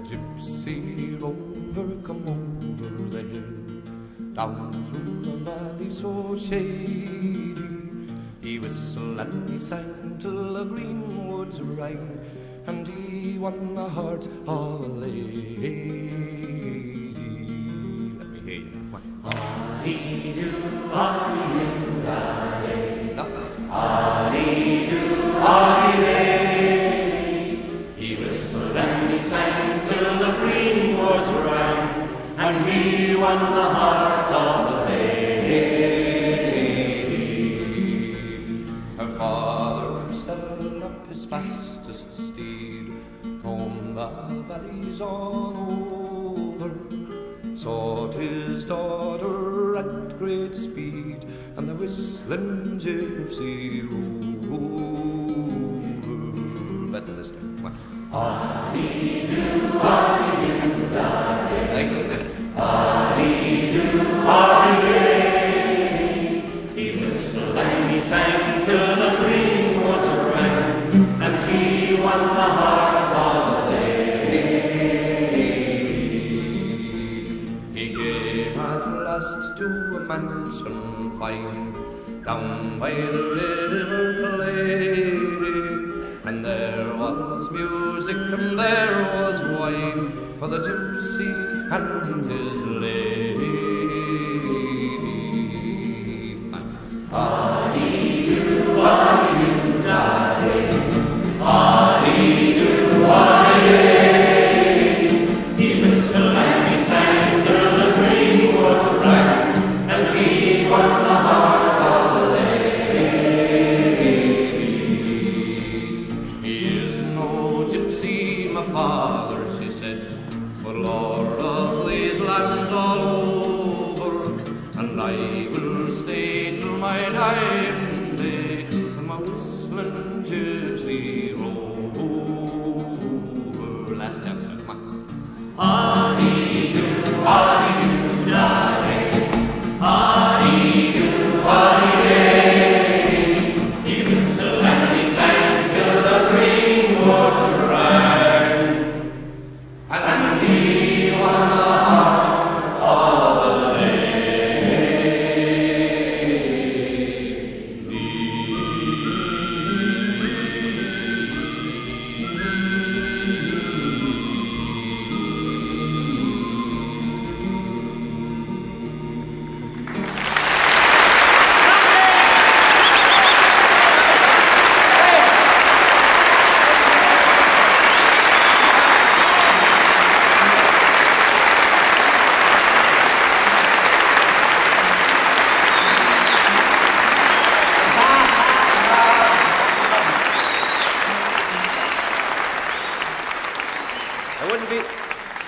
gypsy rover come over the hill, down through the valley so shady. He whistled and he sang till the green woods rang, and he won the heart of a lady. Let me hear you. Ah-dee-doo, ah-dee-doo, da-day. Ah-dee-doo, ah-dee-day. He whistled and he sang till the green woods rang, and he won the heart of a lady. Her father saddled up his fastest steed, roamed the valleys all over, sought his daughter at great speed, and the whistling gypsy rover. Better this time. Ah-dee-doo, ah-dee-doo, da-day. Ah-dee-doo, ah-dee-day. He whistled and he sang till the green woods rang, and he won the heart of a lady. He came at last to a mansion fine, down by the river Clancy, and there was music and there was wine for the gypsy and his lady. Ah-dee-doo, ah-dee-doo, da-day. Ah-dee-doo, ah-dee-day. He whistled and he sang till the green woods rang, and he won the heart of a lady. He is no gypsy, my father, she said, but lord of these lands all over, and I will stay till my dying day in my whistling gypsy rover. Last answer, come on. Ah-dee-doo, ah-dee-doo.